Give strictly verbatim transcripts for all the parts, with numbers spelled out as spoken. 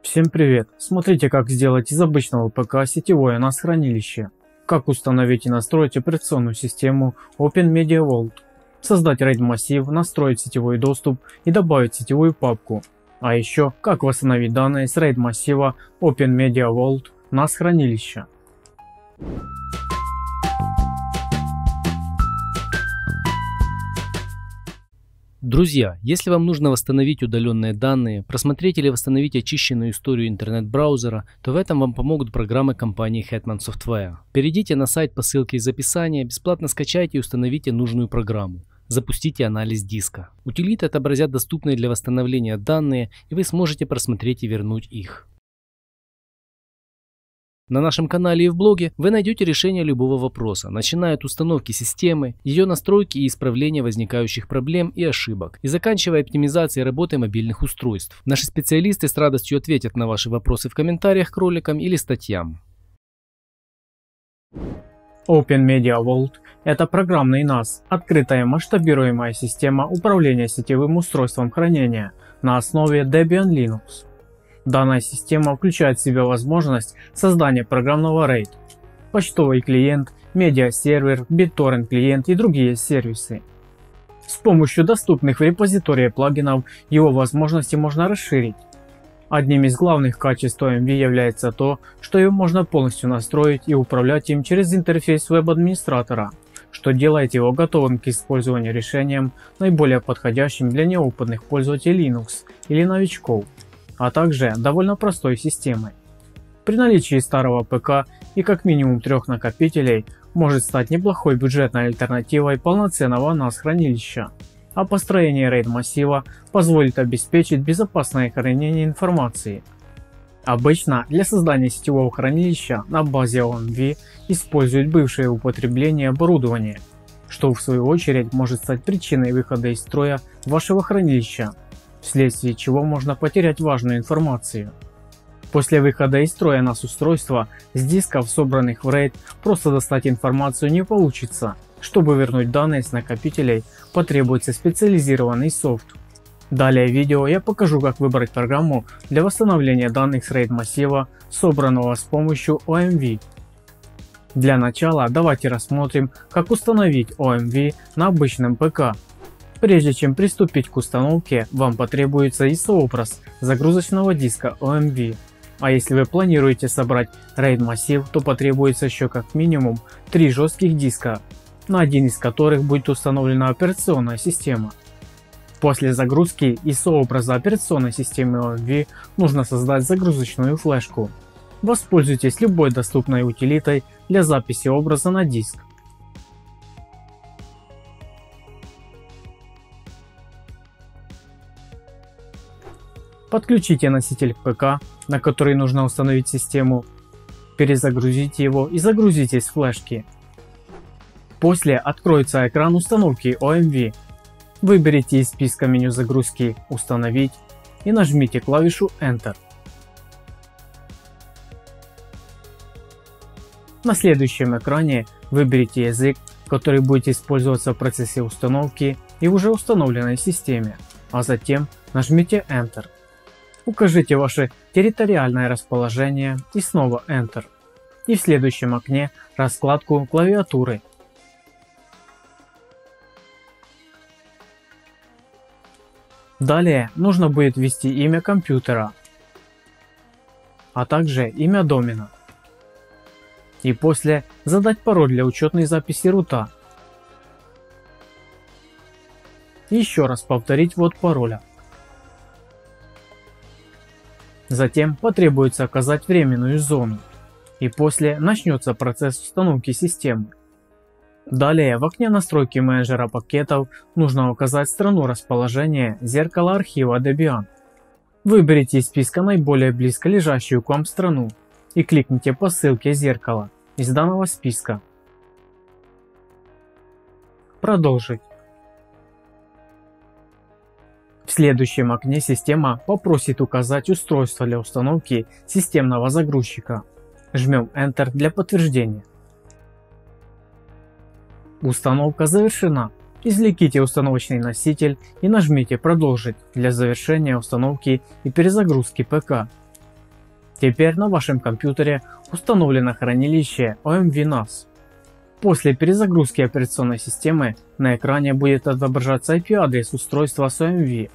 Всем привет! Смотрите, как сделать из обычного ПК сетевое NAS-хранилище. Как установить и настроить операционную систему OpenMediaVault. Создать RAID массив, настроить сетевой доступ и добавить сетевую папку. А еще, как восстановить данные с RAID массива OpenMediaVault NAS-хранилища. Друзья, если вам нужно восстановить удаленные данные, просмотреть или восстановить очищенную историю интернет-браузера, то в этом вам помогут программы компании Hetman Software. Перейдите на сайт по ссылке из описания, бесплатно скачайте и установите нужную программу. Запустите анализ диска. Утилиты отобразят доступные для восстановления данные, и вы сможете просмотреть и вернуть их. На нашем канале и в блоге вы найдете решение любого вопроса, начиная от установки системы, ее настройки и исправления возникающих проблем и ошибок, и заканчивая оптимизацией работы мобильных устройств. Наши специалисты с радостью ответят на ваши вопросы в комментариях к роликам или статьям. OpenMediaVault – это программный NAS, открытая масштабируемая система управления сетевым устройством хранения на основе Debian Linux. Данная система включает в себя возможность создания программного RAID, почтовый клиент, медиасервер, BitTorrent клиент и другие сервисы. С помощью доступных в репозитории плагинов его возможности можно расширить. Одним из главных качеств о эм ви является то, что его можно полностью настроить и управлять им через интерфейс веб-администратора, что делает его готовым к использованию решением, наиболее подходящим для неопытных пользователей Linux или новичков, а также довольно простой системой. При наличии старого ПК и как минимум трех накопителей может стать неплохой бюджетной альтернативой полноценного NAS-хранилища, а построение RAID массива позволит обеспечить безопасное хранение информации. Обычно для создания сетевого хранилища на базе о эм ви используют бывшее в употреблении оборудование, что в свою очередь может стать причиной выхода из строя вашего хранилища, вследствие чего можно потерять важную информацию. После выхода из строя NAS-устройства с дисков, собранных в RAID, просто достать информацию не получится. Чтобы вернуть данные с накопителей, потребуется специализированный софт. Далее в видео я покажу, как выбрать программу для восстановления данных с RAID массива, собранного с помощью о эм ви. Для начала давайте рассмотрим, как установить о эм ви на обычном ПК. Прежде чем приступить к установке, вам потребуется ай эс о-образ загрузочного диска о эм ви. А если вы планируете собрать RAID массив, то потребуется еще как минимум три жестких диска, на один из которых будет установлена операционная система. После загрузки ай эс о-образа операционной системы о эм ви нужно создать загрузочную флешку. Воспользуйтесь любой доступной утилитой для записи образа на диск. Подключите носитель к ПК, на который нужно установить систему, перезагрузите его и загрузите с флешки. После откроется экран установки о эм ви. Выберите из списка меню загрузки «Установить» и нажмите клавишу Enter. На следующем экране выберите язык, который будет использоваться в процессе установки и в уже установленной системе, а затем нажмите Enter. Укажите ваше территориальное расположение и снова Enter. И в следующем окне раскладку клавиатуры. Далее нужно будет ввести имя компьютера, а также имя домена. И после задать пароль для учетной записи рута. И еще раз повторить ввод пароля. Затем потребуется указать временную зону, и после начнется процесс установки системы. Далее в окне настройки менеджера пакетов нужно указать страну расположения зеркала архива Debian. Выберите из списка наиболее близко лежащую к вам страну и кликните по ссылке зеркала из данного списка. Продолжить. В следующем окне система попросит указать устройство для установки системного загрузчика. Жмем Enter для подтверждения. Установка завершена. Извлеките установочный носитель и нажмите «Продолжить» для завершения установки и перезагрузки ПК. Теперь на вашем компьютере установлено хранилище о эм ви нас. После перезагрузки операционной системы на экране будет отображаться ай пи-адрес устройства с о эм ви.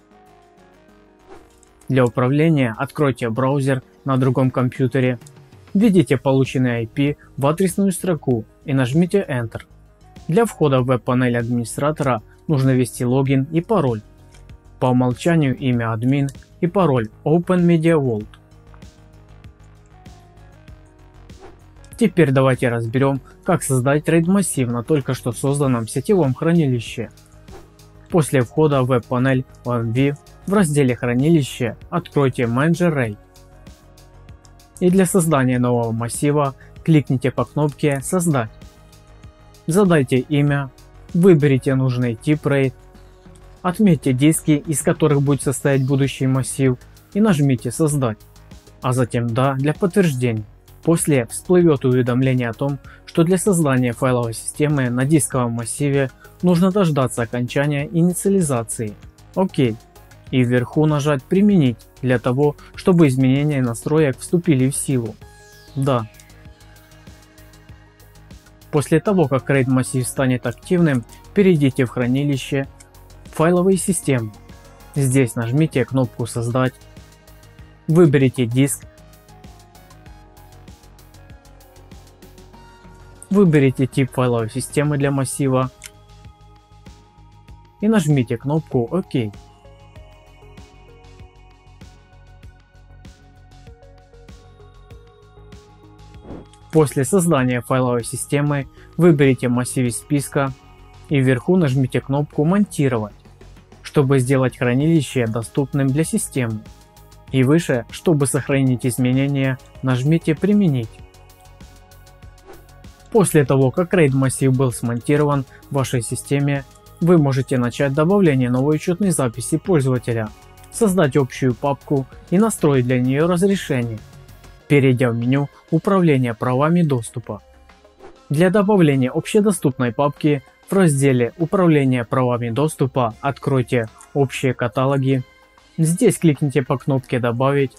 Для управления откройте браузер на другом компьютере, введите полученный ай пи в адресную строку и нажмите Enter. Для входа в веб-панель администратора нужно ввести логин и пароль. По умолчанию имя админ и пароль OpenMediaVault. Теперь давайте разберем, как создать RAID массив на только что созданном сетевом хранилище. После входа в веб-панель о эм ви в разделе хранилище откройте Manager RAID. И для создания нового массива кликните по кнопке Создать. Задайте имя, выберите нужный тип RAID, отметьте диски, из которых будет состоять будущий массив, и нажмите Создать, а затем Да для подтверждения. После всплывет уведомление о том, что для создания файловой системы на дисковом массиве нужно дождаться окончания инициализации. ОК. И вверху нажать «Применить» для того, чтобы изменения настроек вступили в силу. Да. После того, как RAID массив станет активным, перейдите в хранилище «Файловые системы». Здесь нажмите кнопку «Создать», выберите диск, выберите тип файловой системы для массива и нажмите кнопку ОК. После создания файловой системы выберите массив из списка и вверху нажмите кнопку «Монтировать», чтобы сделать хранилище доступным для системы. И выше, чтобы сохранить изменения, нажмите «Применить». После того, как RAID массив был смонтирован в вашей системе, вы можете начать добавление новой учетной записи пользователя, создать общую папку и настроить для нее разрешение, перейдя в меню Управление правами доступа. Для добавления общедоступной папки в разделе Управление правами доступа откройте Общие каталоги. Здесь кликните по кнопке Добавить,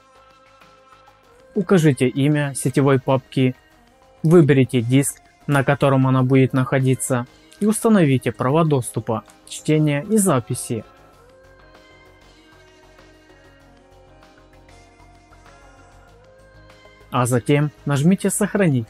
укажите имя сетевой папки, выберите диск, на котором она будет находиться, и установите права доступа, чтения и записи. А затем нажмите «Сохранить».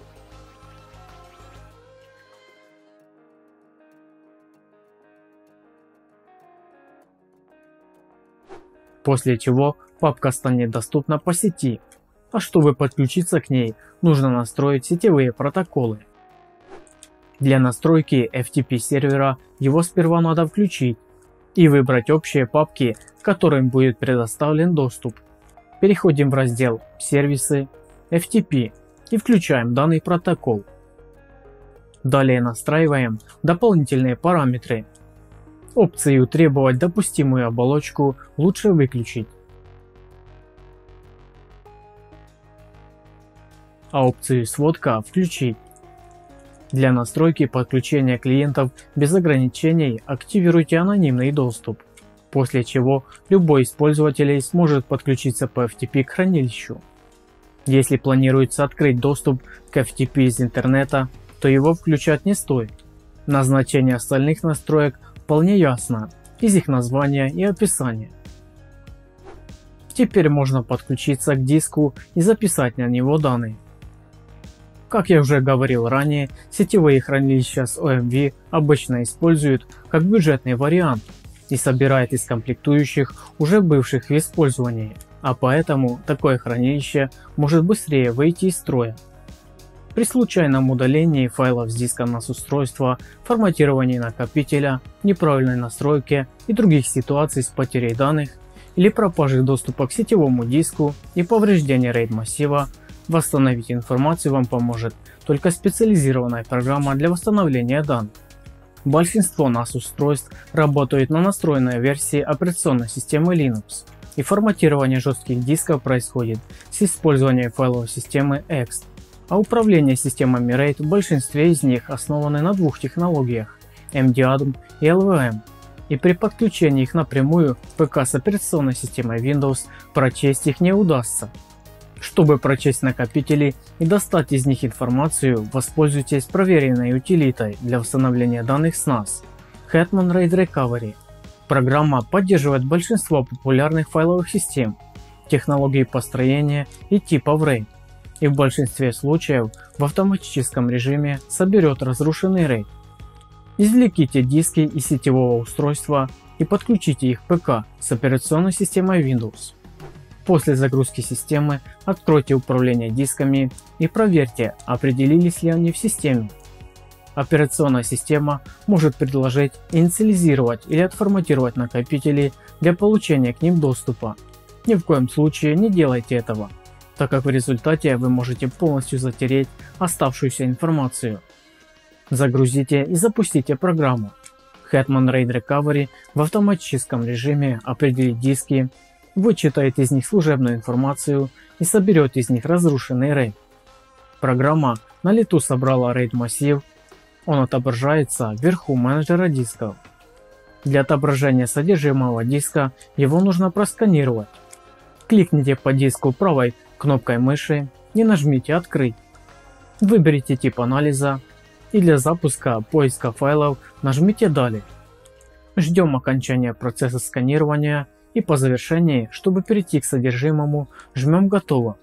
После чего папка станет доступна по сети, а чтобы подключиться к ней, нужно настроить сетевые протоколы. Для настройки эф ти пи сервера его сперва надо включить и выбрать общие папки, которым будет предоставлен доступ. Переходим в раздел «Сервисы», эф ти пи и включаем данный протокол. Далее настраиваем дополнительные параметры. Опцию «Требовать допустимую оболочку» лучше выключить, а опцию «Сводка» включить. Для настройки подключения клиентов без ограничений активируйте анонимный доступ, после чего любой из пользователей сможет подключиться по эф ти пи к хранилищу. Если планируется открыть доступ к эф ти пи из интернета, то его включать не стоит. Назначение остальных настроек вполне ясно из их названия и описания. Теперь можно подключиться к диску и записать на него данные. Как я уже говорил ранее, сетевые хранилища с о эм ви обычно используют как бюджетный вариант и собирают из комплектующих уже бывших в использовании, а поэтому такое хранилище может быстрее выйти из строя. При случайном удалении файлов с диска нас устройства, форматировании накопителя, неправильной настройке и других ситуаций с потерей данных или пропажей доступа к сетевому диску и повреждения RAID массива, восстановить информацию вам поможет только специализированная программа для восстановления данных. Большинство нас устройств работают на настроенной версии операционной системы Linux, и форматирование жестких дисков происходит с использованием файловой системы экс. А управление системами RAID в большинстве из них основаны на двух технологиях – эм ди эй ди эм и эл ви эм. и при подключении их напрямую к ПК с операционной системой Windows прочесть их не удастся. Чтобы прочесть накопители и достать из них информацию, воспользуйтесь проверенной утилитой для восстановления данных с нас Hetman RAID Recovery. Программа поддерживает большинство популярных файловых систем, технологий построения и типов RAID, и в большинстве случаев в автоматическом режиме соберет разрушенный RAID. Извлеките диски из сетевого устройства и подключите их к ПК с операционной системой Windows. После загрузки системы откройте управление дисками и проверьте, определились ли они в системе. Операционная система может предложить инициализировать или отформатировать накопители для получения к ним доступа. Ни в коем случае не делайте этого, так как в результате вы можете полностью затереть оставшуюся информацию. Загрузите и запустите программу. Hetman RAID Recovery в автоматическом режиме определит диски, вычитает из них служебную информацию и соберет из них разрушенный RAID. Программа на лету собрала RAID массив, он отображается вверху менеджера дисков. Для отображения содержимого диска его нужно просканировать. Кликните по диску правой кнопкой мыши и нажмите «Открыть». Выберите тип анализа и для запуска поиска файлов нажмите «Далее». Ждем окончания процесса сканирования и по завершении, чтобы перейти к содержимому, жмем «Готово».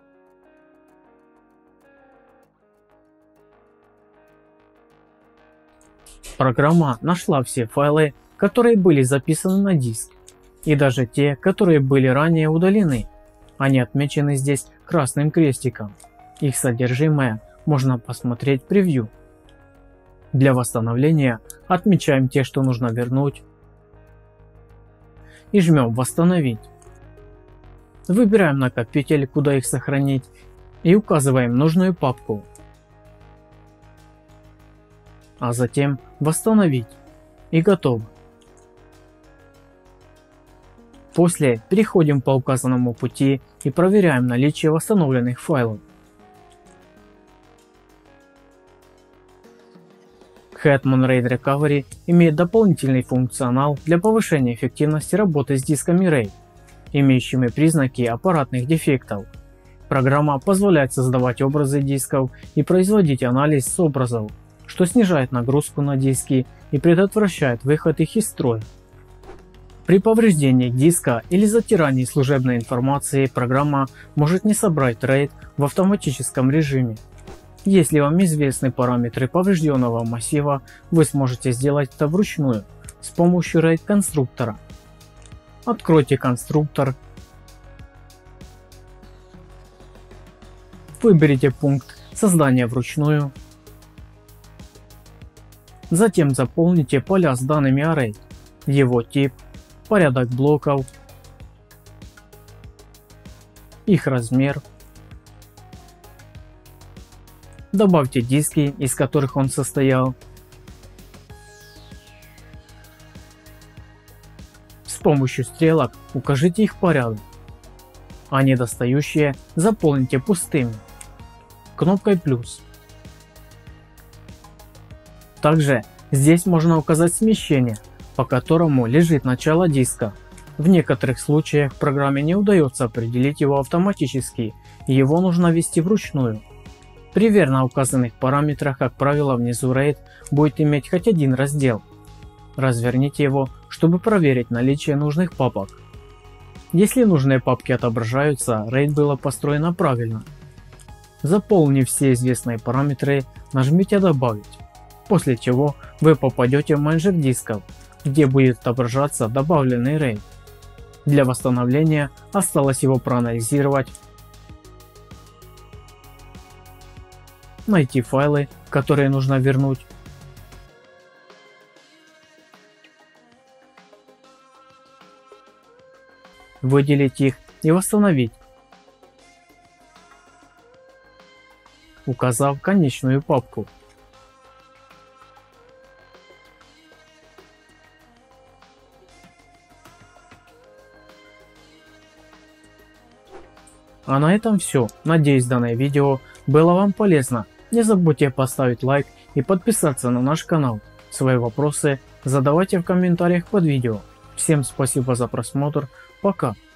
Программа нашла все файлы, которые были записаны на диск, и даже те, которые были ранее удалены. Они отмечены здесь красным крестиком. Их содержимое можно посмотреть в превью. Для восстановления отмечаем те, что нужно вернуть, и жмем «Восстановить». Выбираем накопитель, куда их сохранить, и указываем нужную папку. А затем «Восстановить» и готово. После переходим по указанному пути и проверяем наличие восстановленных файлов. Hetman RAID Recovery имеет дополнительный функционал для повышения эффективности работы с дисками RAID, имеющими признаки аппаратных дефектов. Программа позволяет создавать образы дисков и производить анализ с образов, что снижает нагрузку на диски и предотвращает выход их из строя. При повреждении диска или затирании служебной информации программа может не собрать RAID в автоматическом режиме. Если вам известны параметры поврежденного массива, вы сможете сделать это вручную с помощью RAID конструктора. Откройте конструктор, выберите пункт «Создание вручную», затем заполните поля с данными о RAID, его тип, порядок блоков, их размер. Добавьте диски, из которых он состоял. С помощью стрелок укажите их порядок, а недостающие заполните пустыми кнопкой плюс. Также здесь можно указать смещение, по которому лежит начало диска. В некоторых случаях программе не удается определить его автоматически, и его нужно ввести вручную. При верно указанных параметрах, как правило, внизу RAID будет иметь хоть один раздел. Разверните его, чтобы проверить наличие нужных папок. Если нужные папки отображаются, RAID было построено правильно. Заполнив все известные параметры, нажмите «Добавить», после чего вы попадете в менеджер дисков, где будет отображаться добавленный RAID. Для восстановления осталось его проанализировать, найти файлы, которые нужно вернуть, выделить их и восстановить, указав конечную папку. А на этом все. Надеюсь, данное видео было вам полезно. Не забудьте поставить лайк и подписаться на наш канал. Свои вопросы задавайте в комментариях под видео. Всем спасибо за просмотр, пока.